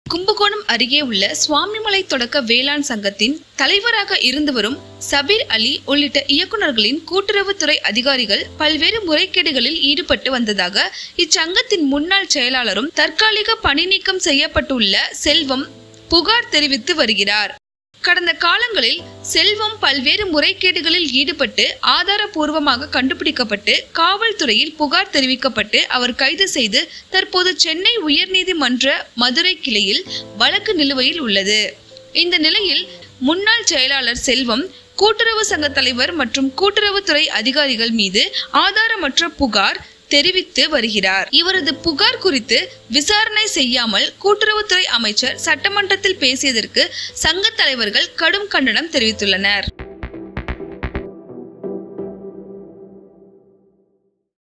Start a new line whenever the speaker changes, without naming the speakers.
கும்பகோணம் அருகே உள்ள சுவாமிமலை தொடக்க வேளாண் சங்கத்தின் தலைவராக இருந்து வரும் சபீர் அலி உள்ளிட்ட இயக்குநர்களின் கூட்டுறவுத்துறை அதிகாரிகள் பல்வேறு முறைகேடுகளில் ஈடுபட்டு வந்ததாக இச்சங்கத்தின் முன்னாள் செயலாளரும் தற்காலிக பணி நீக்கம் செய்யப்பட்டுள்ள செல்வம் புகார் தெரிவித்து வருகிறார். கடந்த காலங்களில் செல்வம் பல்வேறு முறைகேடுகளில் ஈடுபட்டு ஆதாரபூர்வமாக கண்டுபிடிக்கப்பட்டு காவல்துறையில் புகார் தெரிவிக்கப்பட்டு அவர் கைது செய்து தற்போது சென்னை உயர்நீதிமன்ற மதுரை கிளையில் வழக்கு நிலுவையில் உள்ளது. இந்த நிலையில் முன்னாள் செயலாளர் செல்வம் கூட்டுறவு சங்க தலைவர் மற்றும் கூட்டுறவுத்துறை அதிகாரிகள் மீது ஆதாரமற்ற புகார் தெரிவித்து வருகிறார். இவரது புகார் குறித்து விசாரணை செய்யாமல் கூட்டுறவுத்துறை அமைச்சர் சட்டமன்றத்தில் பேசியதற்கு சங்க தலைவர்கள் கடும் கண்டனம் தெரிவித்துள்ளனர்.